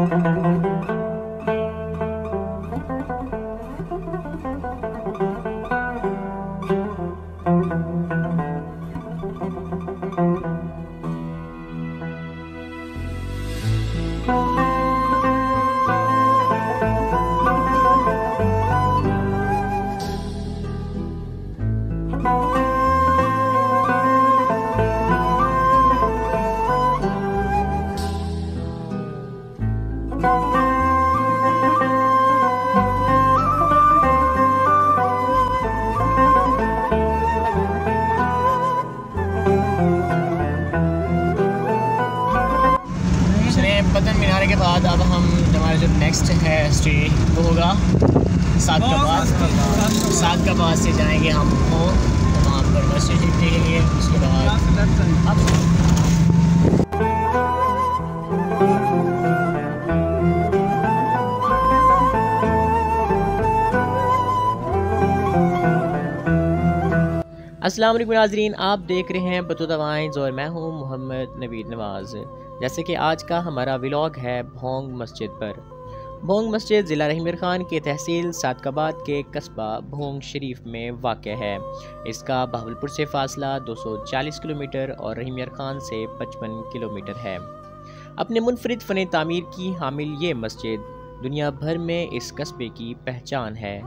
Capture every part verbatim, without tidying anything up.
पतन मीनार के बाद अब हम हमारा जो नेक्स्ट है स्टे वो होगा सात का पास सात का पास से जाएंगे हम वो वहाँ पर मस्जिद देखने के लिए। उसके बाद अस्सलाम वालेकुम नाज़रीन, आप देख रहे हैं बतूता वाइन्स और मैं हूं मोहम्मद नवीद नवाज़। जैसे कि आज का हमारा व्लॉग है भोंग मस्जिद पर। भोंग मस्जिद ज़िला रहीम खान के तहसील सादकाबाद के कस्बा भोंग शरीफ में वाक़ है। इसका बहावलपुर से फ़ासला दो सौ चालीस किलोमीटर और रहीम खान से पचपन किलोमीटर है। अपने मुनफरिद फ़न तामीर की हामिल ये मस्जिद दुनिया भर में इस कस्बे की पहचान है।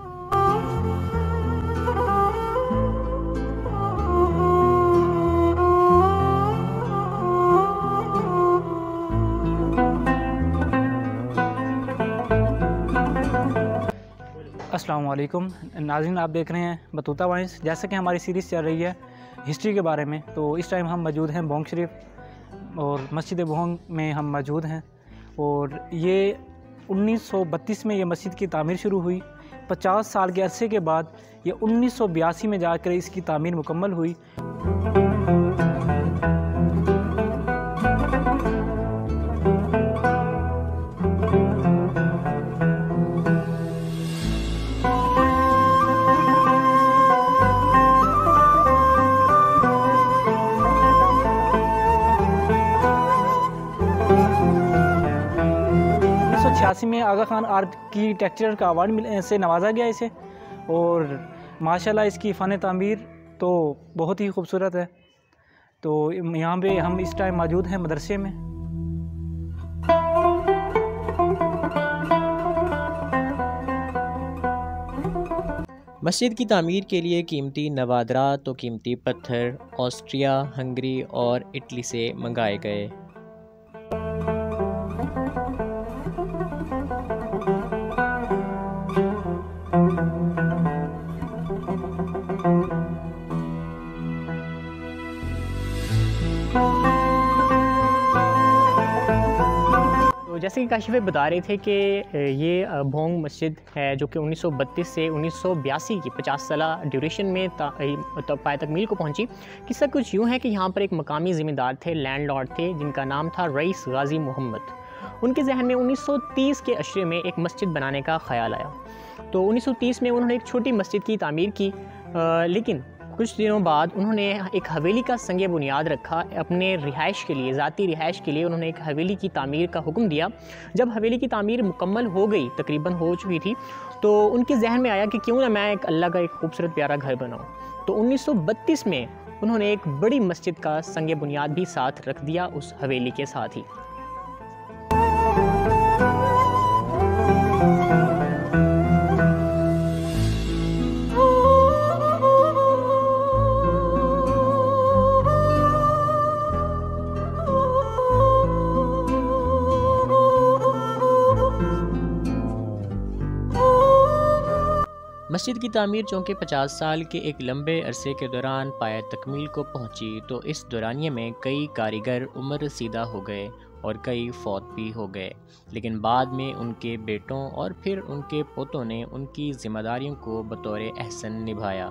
अस्सलाम वालेकुम नाज़रीन, आप देख रहे हैं बतूता वाइन्स। जैसे कि हमारी सीरीज़ चल रही है हिस्ट्री के बारे में, तो इस टाइम हम मौजूद हैं भोंग शरीफ और मस्जिद भोंग में हम मौजूद हैं। और ये उन्नीस सौ बत्तीस में ये मस्जिद की तामीर शुरू हुई। पचास साल के अरसे के बाद ये उन्नीस सौ बयासी में जाकर इसकी तामीर मुकम्मल हुई। छियासी में आगा खान आर्किटेक्चर का अवार्ड से नवाजा गया इसे। और माशाल्लाह इसकी फ़न तामीर तो बहुत ही खूबसूरत है। तो यहाँ पे हम इस टाइम मौजूद हैं मदरसे में। मस्जिद की तामीर के लिए कीमती नवादरात तो कीमती पत्थर ऑस्ट्रिया, हंगरी और इटली से मंगाए गए। तो जैसे कि काशिफ भाई बता रहे थे कि ये भोंग मस्जिद है जो कि उन्नीस सौ बत्तीस से उन्नीस सौ बयासी की पचास साल ड्यूरेशन में पाए तकमील को पहुंची। किस्सा कुछ यूँ है कि यहाँ पर एक मकामी ज़िम्मेदार थे, लैंडलॉर्ड थे, जिनका नाम था रईस गाजी मोहम्मद। उनके जहन में उन्नीस सौ तीस के अशरे में एक मस्जिद बनाने का ख्याल आया। तो उन्नीस सौ तीस में उन्होंने एक छोटी मस्जिद की तामीर की, आ, लेकिन कुछ दिनों बाद उन्होंने एक हवेली का संग बुनियाद रखा। अपने रिहाइश के लिए, ज़ाती रिहाइश के लिए उन्होंने एक हवेली की तामीर का हुक्म दिया। जब हवेली की तामीर मुकम्मल हो गई, तकरीबन हो चुकी थी, तो उनके जहन में आया कि क्यों ना मैं एक अल्लाह का एक खूबसूरत प्यारा घर बनाऊँ। तो उन्नीस सौ बत्तीस में उन्होंने एक बड़ी मस्जिद का संग बुनियाद भी साथ रख दिया उस हवेली के साथ ही। मस्जिद की तामीर चूँकि पचास साल के एक लंबे अरसे के दौरान पाया तकमील को पहुँची, तो इस दौरानिए में कई कारीगर उम्र रसीदा हो गए और कई फौत भी हो गए। लेकिन बाद में उनके बेटों और फिर उनके पोतों ने उनकी जिम्मेदारियों को बतौर एहसन निभाया।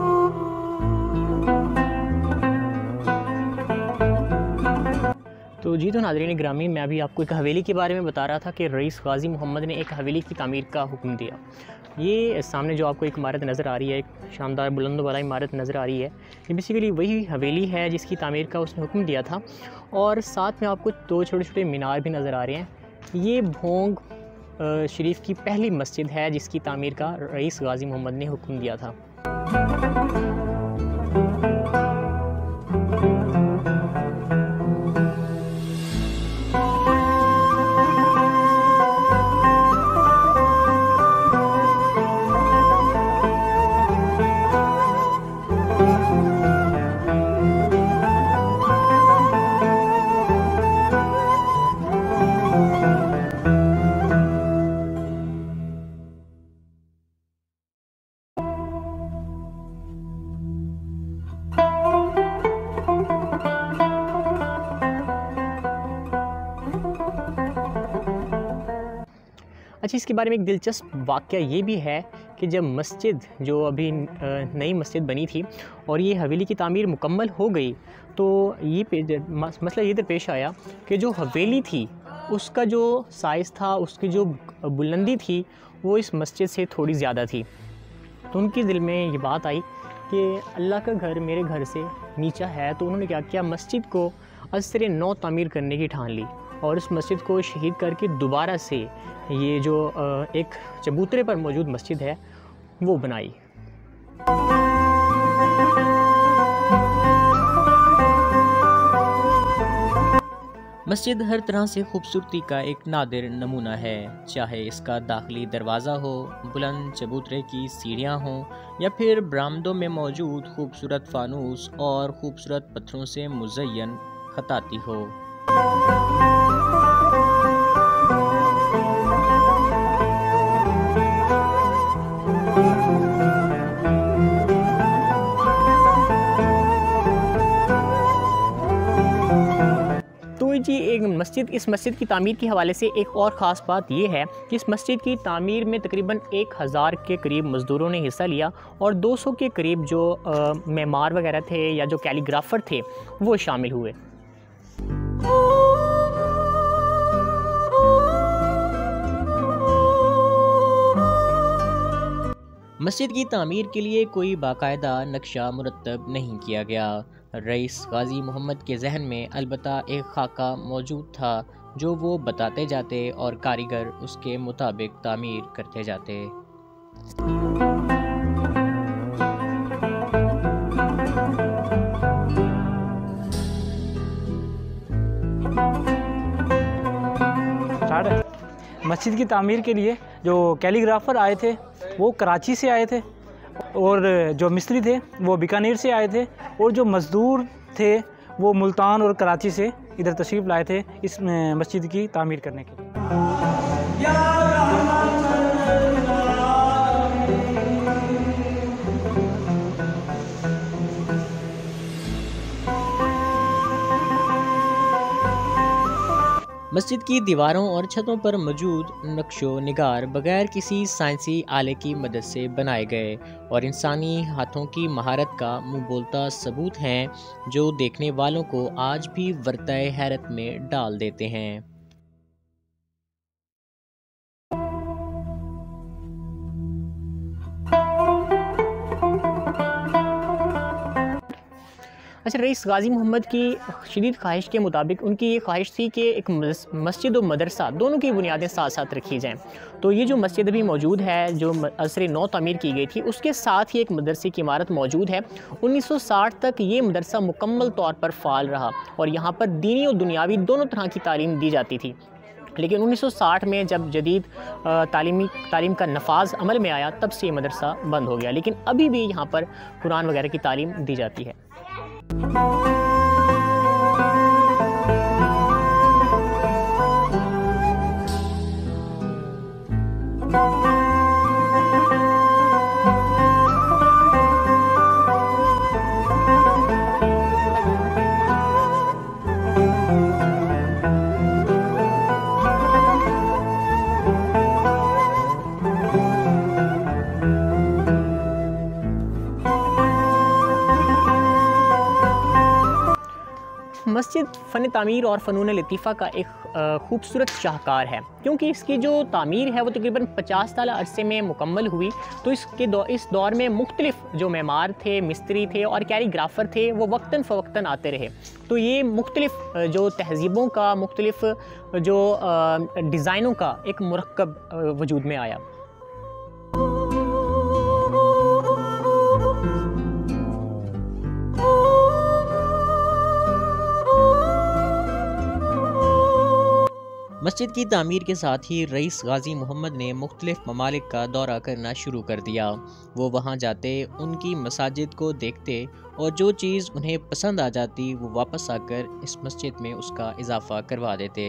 तो तो जी तो नाज़रीन ग्रामी, मैं अभी आपको एक हवेली के बारे में बता रहा था कि रईस गाज़ी मोहम्मद ने एक हवेली की तामीर का हुक्म दिया। ये सामने जो आपको एक इमारत नज़र आ रही है, एक शानदार बुलंद वाला इमारत नज़र आ रही है, ये बेसिकली वही हवेली है जिसकी तामीर का उसने हुक्म दिया था। और साथ में आपको दो छोटे छोटे मीनार भी नज़र आ रहे हैं। ये भोंग शरीफ की पहली मस्जिद है जिसकी तामीर का रईस गाज़ी मोहम्मद ने हुक्म दिया था। अच्छा, इसके बारे में एक दिलचस्प वाक़या ये भी है कि जब मस्जिद जो अभी नई मस्जिद बनी थी और ये हवेली की तामीर मुकम्मल हो गई, तो ये मसला ये दरपेश आया कि जो हवेली थी उसका जो साइज़ था, उसकी जो बुलंदी थी, वो इस मस्जिद से थोड़ी ज़्यादा थी। तो उनके दिल में ये बात आई कि अल्लाह का घर मेरे घर से नीचा है। तो उन्होंने क्या किया, मस्जिद को असर नौ तामीर करने की ठान ली और इस मस्जिद को शहीद करके दोबारा से ये जो एक चबूतरे पर मौजूद मस्जिद है वो बनाई। मस्जिद हर तरह से खूबसूरती का एक नादिर नमूना है, चाहे इसका दाखिली दरवाज़ा हो, बुलंद चबूतरे की सीढ़ियाँ हों या फिर बरामदों में मौजूद खूबसूरत फानूस और खूबसूरत पत्थरों से मुज़य्यन खताती हो। जी एक मस्जिद इस मस्जिद की तामीर के हवाले से एक और ख़ास बात ये है कि इस मस्जिद की तामीर में तकरीबन एक हज़ार के करीब मज़दूरों ने हिस्सा लिया और दो सौ के करीब जो मेमार वगैरह थे या जो कैलीग्राफ़र थे वो शामिल हुए। मस्जिद की तामीर के लिए कोई बाकायदा नक्शा मुरतब नहीं किया गया। रईस गाज़ी मोहम्मद के जहन में अलबत्ता एक खाका मौजूद था जो वो बताते जाते और कारीगर उसके मुताबिक तामीर करते जाते। मस्जिद की तामीर के लिए जो कैलीग्राफ़र आए थे वो कराची से आए थे और जो मिस्त्री थे वो बीकानेर से आए थे और जो मज़दूर थे वो मुल्तान और कराची से इधर तशरीफ़ लाए थे इस मस्जिद की तामीर करने के लिए। मस्जिद की दीवारों और छतों पर मौजूद नक्शो निगार बगैर किसी साइंसी आले की मदद से बनाए गए और इंसानी हाथों की महारत का मुँह बोलता सबूत हैं जो देखने वालों को आज भी वर्ताए हैरत में डाल देते हैं। अच्छा, रईस गाज़ी मोहम्मद की शदीद ख्वाहिश के मुताबिक उनकी ये ख्वाहिश थी कि एक मस्जिद और मदरसा दोनों की बुनियादें साथ साथ रखी जाएं। तो ये जो मस्जिद अभी मौजूद है जो असर नौ तामीर की गई थी उसके साथ ही एक मदरसे की इमारत मौजूद है। उन्नीस सौ साठ तक ये मदरसा मुकम्मल तौर पर फ़ाल रहा और यहाँ पर दीनी और दुनियावी दोनों तरह की तालीम दी जाती थी। लेकिन उन्नीस सौ साठ में जब जदीद तालीमी तालीम का नफाज अमल में आया तब से ये मदरसा बंद हो गया, लेकिन अभी भी यहाँ पर कुरान वगैरह की तालीम दी जाती है। मस्जिद फ़न तामीर और फ़नून लतीफ़ा का एक खूबसूरत शाहकार है, क्योंकि इसकी जो तामीर है वो तकरीबन पचास साल अरसे में मुकम्मल हुई। तो इसके दौ, इस दौर में मुख्तलिफ़ जो मेमार थे, मिस्त्री थे और कैलीग्राफ़र थे वो वक्तन फ़वक्तन आते रहे। तो ये मुख्तलिफ़ जो तहज़ीबों का, मुख्तलिफ़ जो डिज़ाइनों का एक मुरक्कब वजूद में आया। मस्जिद की तामीर के साथ ही रईस गाजी मोहम्मद ने मुख्तलिफ ममालिक का दौरा करना शुरू कर दिया। वो वहाँ जाते, उनकी मसाजिद को देखते और जो चीज़ उन्हें पसंद आ जाती वो वापस आकर इस मस्जिद में उसका इजाफ़ा करवा देते।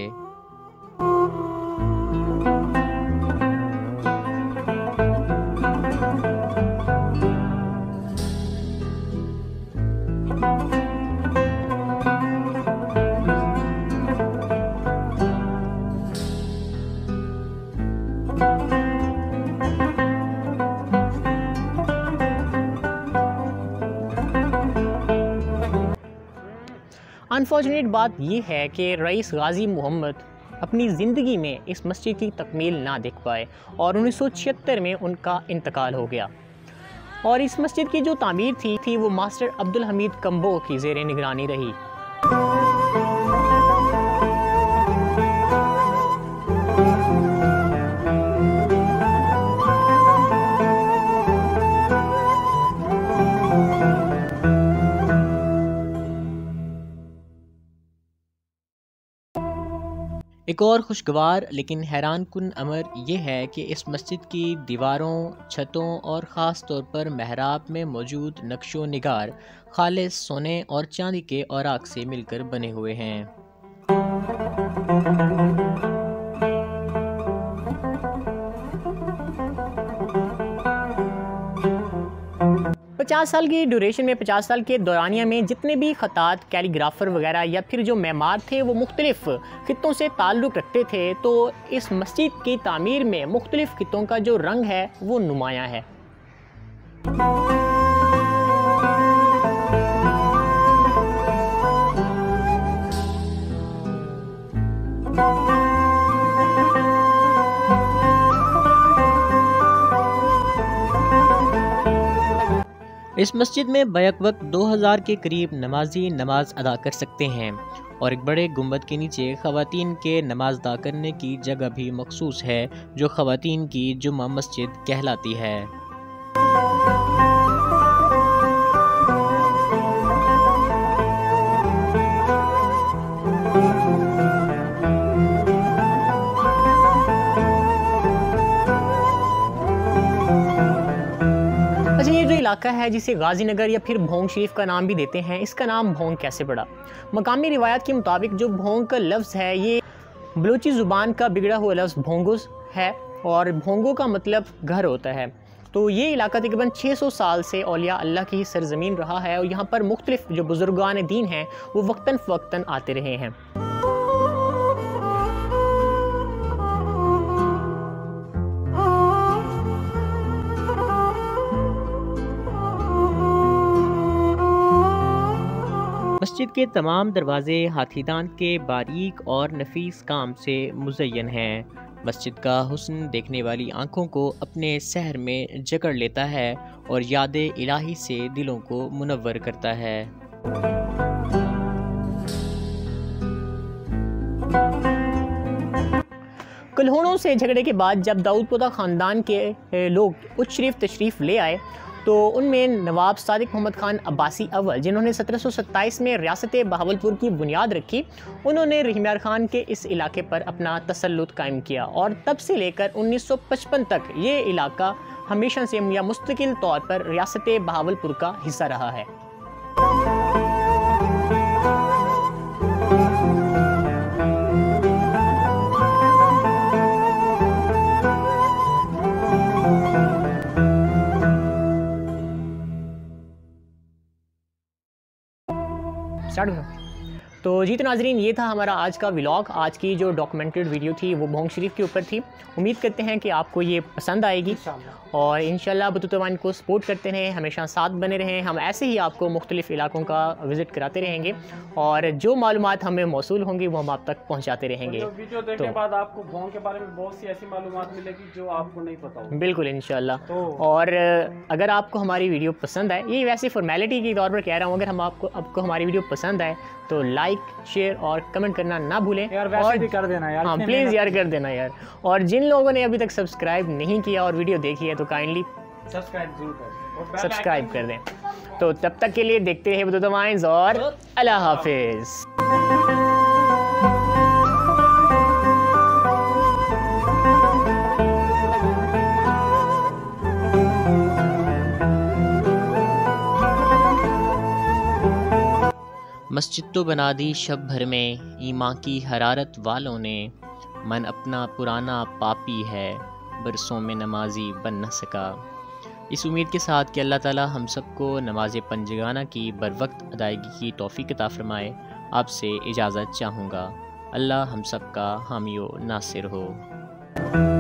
अनफॉर्चुनेट बात यह है कि रईस गाजी मोहम्मद अपनी ज़िंदगी में इस मस्जिद की तकमील ना देख पाए और उन्नीस सौ छिहत्तर में उनका इंतकाल हो गया। और इस मस्जिद की जो तामीर थी थी वो मास्टर अब्दुल हमीद कम्बो की ज़ेर निगरानी रही। एक और खुशगवार लेकिन हैरान कुन अमर यह है कि इस मस्जिद की दीवारों, छतों और ख़ास तौर पर महराब में मौजूद नक्शो निगार खालिस सोने और चांदी के औराक से मिलकर बने हुए हैं। पचास साल की ड्यूरेशन में, पचास साल के दौरानिया में जितने भी ख़तात, कैलीग्राफ़र वगैरह या फिर जो मेमार थे वो मुख्तलिफ़ ख़ित्तों से ताल्लुक़ रखते थे। तो इस मस्जिद की तामीर में मुख्तलिफ़ ख़ित्तों का जो रंग है वो नुमायाँ है। इस मस्जिद में बैक वक्त दो हज़ार के करीब नमाजी नमाज अदा कर सकते हैं और एक बड़े गुंबद के नीचे ख़वातीन के नमाज अदा करने की जगह भी मखसूस है, जो ख़वातीन की जुम्मा मस्जिद कहलाती है। अच्छा, ये जो इलाका है जिसे गाजी नगर या फिर भोंग शरीफ का नाम भी देते हैं, इसका नाम भोंग कैसे पड़ा? मकामी रिवायत के मुताबिक जो भोंग का लफ्ज़ है ये बलूची ज़ुबान का बिगड़ा हुआ लफ्ज़ भोंगुस है और भोंगो का मतलब घर होता है। तो ये इलाका तकरीबन छह सौ साल से औलिया अल्लाह की सरज़मीन रहा है और यहाँ पर मुख्तलिफ़ जो बुज़ुर्गान दीन हैं वो वक्तन फ़वक्तन आते रहे हैं। मस्जिद के तमाम दरवाज़े हाथीदांत के बारीक और नफीस काम से मुज़य्यन हैं। मस्जिद का हुस्न देखने वाली आँखों को अपने सहर में जकड़ लेता है और याद इलाही से दिलों को मुनव्वर करता है। कल्होड़ों से झगड़े के बाद जब दाऊदपोदा ख़ानदान के लोग उच्च शरीफ तशरीफ़ ले आए तो उनमें नवाब सादिक मोहम्मद ख़ान अब्बासी अव्वल, जिन्होंने सत्रह सौ सत्ताईस में रियासत बहावलपुर की बुनियाद रखी, उन्होंने रहीमयार ख़ान के इस इलाके पर अपना तसल्लुत कायम किया और तब से लेकर उन्नीस सौ पचपन तक ये इलाका हमेशा से या मुस्तकिल तौर पर रियासत बहावलपुर का हिस्सा रहा है। तो जी तो नाजरीन, ये था हमारा आज का व्लॉग। आज की जो डॉक्यूमेंटेड वीडियो थी वो भोंग शरीफ के ऊपर थी। उम्मीद करते हैं कि आपको ये पसंद आएगी और इंशाल्लाह बतूता वाइन को सपोर्ट करते रहें, हमेशा साथ बने रहें। हम ऐसे ही आपको मुख्तलिफ़ इलाकों का विज़िट कराते रहेंगे और जो मालूमात हमें मौसूल होंगी वो हम आप तक पहुँचाते रहेंगे। तो वीडियो देखने के बाद आपको भोंग के बारे में बहुत सी ऐसी मालूमात मिलेगी जो आपको नहीं पता होगी। बिल्कुल इंशाल्लाह। तो और अगर आपको हमारी वीडियो पसंद आए, ये वैसे फॉर्मेलिटी के तौर पर कह रहा हूँ, अगर हम आपको आपको हमारी वीडियो पसंद आए तो लाइक, शेयर और कमेंट करना ना भूलें यार, वैसे और भी कर देना यार। हाँ प्लीज़ यार कर देना यार। और जिन लोगों ने अभी तक सब्सक्राइब नहीं किया और वीडियो देखी है तो काइंडली सब्सक्राइब जरूर करें, सब्सक्राइब कर दें। तो तब तक के लिए देखते रहे बतूता वाइन्स और अल्लाह हाफिज़। मस्जिद तो बना दी शब भर में ईमा की हरारत वालों ने, मन अपना पुराना पापी है बरसों में नमाजी बन न सका। इस उम्मीद के साथ कि अल्लाह ताला हम सबको नमाज पंजगाना की बरवक्त अदायगी की तौफीक अता फरमाए, आपसे इजाज़त चाहूँगा। अल्लाह हम सब का हामी व नासिर हो।